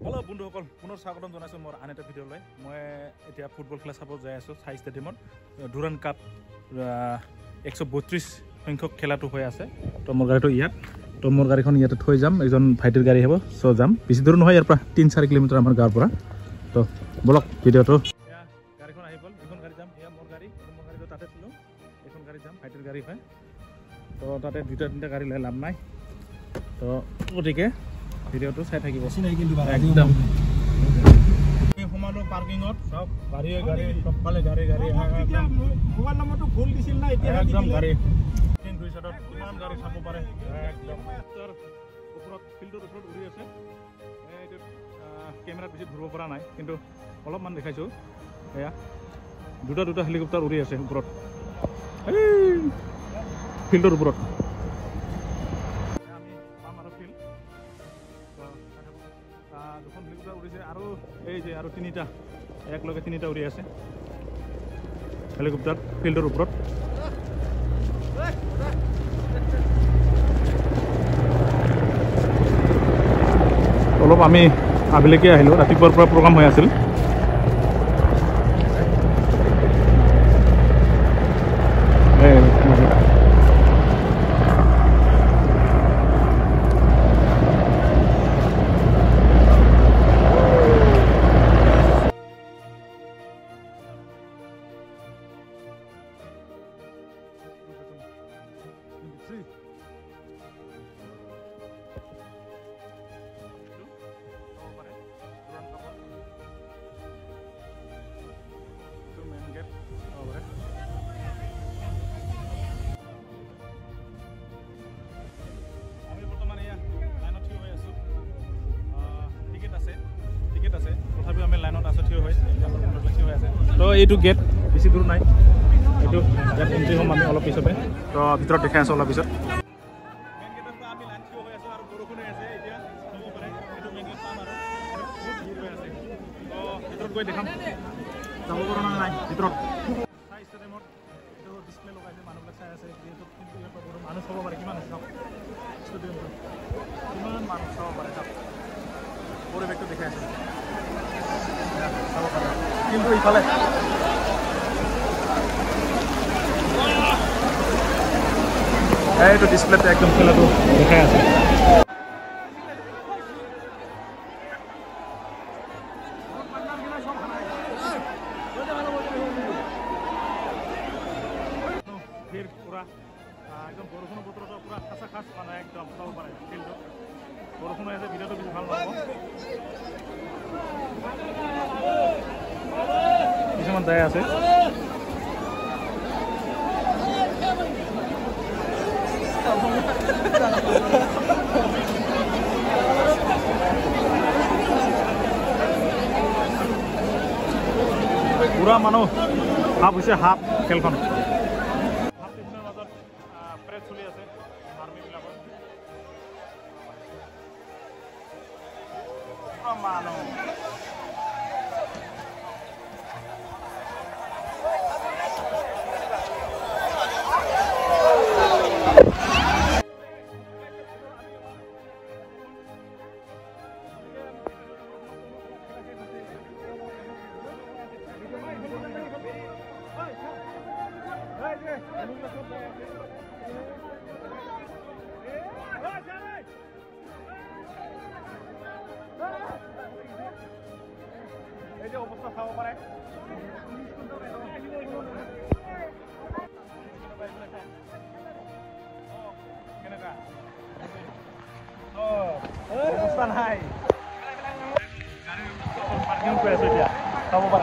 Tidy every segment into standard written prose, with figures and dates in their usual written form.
hello बंधुসকল पुनः स्वागतम जनाइছো मोर आन एटा भिडिओলৈ মই এতিয়া ফুটবল খেলা চাব যাই আছো সাই ষ্টেডিয়ামত ডুৰান্ড কাপ 132 সংখ্যক খেলাটো হৈ আছে তো মোৰ গাড়ীটো ইয়াত তো মোৰ গাড়ীখন ইয়াতে থৈ যাম একজন ভাইটিৰ গাড়ী হ'ব সো যাম বেছি দূৰ নহয় ইয়াৰ পৰা 3-4 কিলোমিটাৰ আমাৰ গাঁৱৰ পৰা তো বলক ভিডিওটো গাড়ীখন আহি গ'ল এখন গাড়ী যাম ইয়া মোৰ গাড়ীটো তাতে ছিল এখন গাড়ী যাম ভাইটিৰ গাড়ী হয় তো তাতে দুটা তিনটা গাড়ী লৈ লাভ নাই তো ওটিকে ভিডিওটো চাই থাকিব একদম হোমালো পাৰ্কিংত সব গাড়ী সবফালে গাড়ী একদম মোবাইল নম্বৰটো ভুল দিছিল না এতিয়া একদম গাড়ী তিন দুই সাইডত কিমান গাড়ী চাব পাৰে একদম তাৰ ওপৰত ফিল্ডৰ ওপৰত উৰি আছে এইটো কেমেৰাত বেছি ধৰিব পৰা নাই কিন্তু অলপমান দেখাইছো এয়া দুটা হেলিকপ্টাৰ উৰি আছে ওপৰত ফিল্ডৰ ওপৰত দুখন হেলিকপ্টাৰ উৰিছে আৰু এই যে আৰু তিনিটা একলগে তিনিটা উৰি আছে হেলিকপ্টাৰ ফিল্ডৰ ওপৰত অলপ আমি আবেলিকে আহিলোঁ ৰাতিপুৱাৰ পৰা প্ৰগ্ৰাম হৈ আছিল তথাপিও আমি লাইনত আছো থিয় হৈ আছে তো এইটো গেট বেছি দূৰ নাই এইটো ইয়াত এণ্ট্ৰি হ'ম আমি অলপ পিছতে তো ভিতৰত দেখাই আছোঁ অলপ পিছত মেইন গেটৰ পৰা আমি লাইন থিয় হৈ আছোঁ আৰু বৰষুণ হৈ আছে এতিয়া হ'ব পাৰে এইটো মেইন গেট পাম আৰু বহুত ভিৰ হৈ আছে তো ভিতৰত গৈ দেখাম যাব পৰা নাই ভিতৰত চাই ষ্টেডিয়ামত এইটো ডিছপ্লে লগাইছে মানুহবিলাক চাই আছে যিহেতু কিন্তু ইয়াৰ পৰা বহুত মানুহ চাব পাৰে কিমান আছে চাওক ষ্টেডিয়ামটো কিমান মানুহ চাব পাৰে চাওক পৰিৱেশটো দেখাই আছে কিন্তু ইফালে এইটো ডিছপ্লেতে একদম খেলাটো দেখাই আছে পুৰা একদম বৰষুণৰ বতৰতো পুৰা খাচা খাচ মানে একদম চাব পাৰে ফিল্ডটো বৰষুণ হৈ আছে ভিডিঅ'টো বেছি ভাল নহ'ব কিছুমান যায় আছে পুৰা মানুহ হাফ হৈছে হাফ খেলখন হাফ টিমৰ মাজত প্ৰেছ চলি আছে আৰ্মিবিলাকৰ মানুহ এই যে অৱস্থা চাব পাৰে কেনেকুৱা অৱস্থা নাই পাৰ্কিং কৰি আছো এতিয়া চাব পাৰে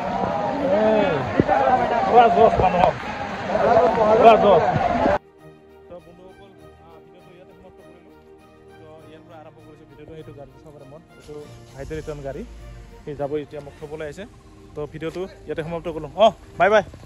পুৰা জছ মানুহক পুৰা জছ তো বন্ধুসকল ভিডিঅ'টো ইয়াতে সমাপ্ত কৰিলোঁ তো ইয়াৰ পৰা আৰম্ভ কৰিছোঁ ভিডিঅ'টো এইটো গাড়ীটো চাব পাৰে মন এইটো ভাইটিৰ ৰিটাৰ্ণ গাড়ী সেই যাব এতিয়া মোক থ'বলৈ আহিছে তো ভিডিঅ'টো ইয়াতে সমাপ্ত কৰিলোঁ বাই বাই